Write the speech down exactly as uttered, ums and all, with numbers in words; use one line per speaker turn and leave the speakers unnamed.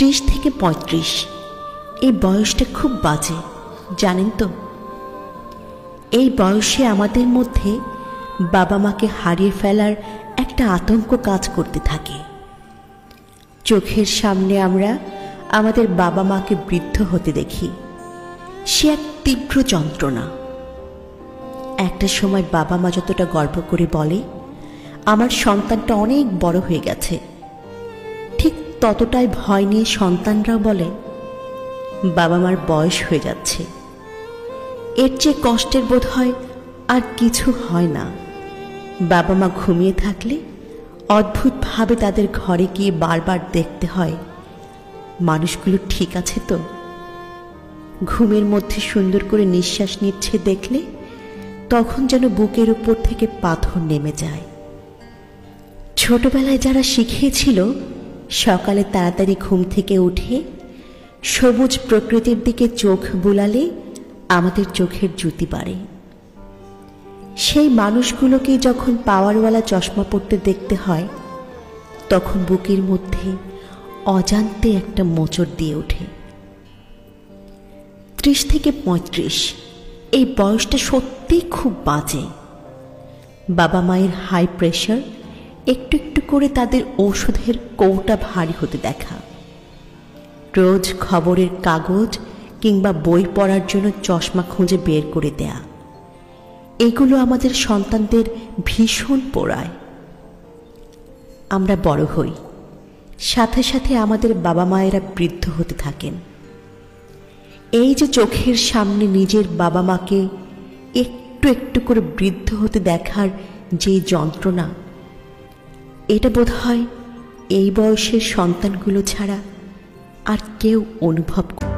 ত্রিশ থেকে পঁয়ত্রিশ এই বয়সটা খুব বাজে, জানেন তো। এই বয়সে আমাদের মধ্যে বাবা মাকে হারিয়ে ফেলার একটা আতঙ্ক কাজ করতে থাকে। চোখের সামনে আমরা আমাদের বাবা মাকে বৃদ্ধ হতে দেখি, সে এক তীব্র যন্ত্রণা। একটা সময় বাবা মা যতটা গর্ব করে বলে আমার সন্তানটা অনেক বড় হয়ে গেছে, ঠিক ততটাই ভয় নিয়ে সন্তানরাও বলে বাবা মার বয়স হয়ে যাচ্ছে। এর চেয়ে কষ্টের বোধ হয় আর কিছু হয় না। বাবা মা ঘুমিয়ে থাকলে অদ্ভুতভাবে তাদের ঘরে গিয়ে বারবার দেখতে হয় মানুষগুলো ঠিক আছে তো। ঘুমের মধ্যে সুন্দর করে নিঃশ্বাস নিচ্ছে দেখলে তখন যেন বুকের উপর থেকে পাথর নেমে যায়। ছোটবেলায় যারা শিখিয়েছিল সকালে তাড়াতাড়ি ঘুম থেকে উঠে সবুজ প্রকৃতির দিকে চোখ বুলালে আমাদের চোখের জ্যোতি বাড়ে, সেই মানুষগুলোকে যখন পাওয়ারওয়ালা চশমা পরতে দেখতে হয় তখন বুকের মধ্যে অজান্তে একটা মোচড় দিয়ে ওঠে। ত্রিশ থেকে পঁয়ত্রিশ এই বয়সটা সত্যিই খুব বাজে। বাবা মায়ের হাই প্রেশার একটু একটু করে তাদের ওষুধের কৌটা ভারী হতে দেখা, রোজ খবরের কাগজ কিংবা বই পড়ার জন্য চশমা খুঁজে বের করে দেয়া, এগুলো আমাদের সন্তানদের ভীষণ পোড়ায়। আমরা বড় হই, সাথে সাথে আমাদের বাবা মায়েরা বৃদ্ধ হতে থাকেন। এই যে চোখের সামনে নিজের বাবা মাকে একটু একটু করে বৃদ্ধ হতে দেখার যে যন্ত্রণা, এটা বোধহয় এই বয়সের সন্তানগুলো ছাড়া আর কেউ অনুভব করে।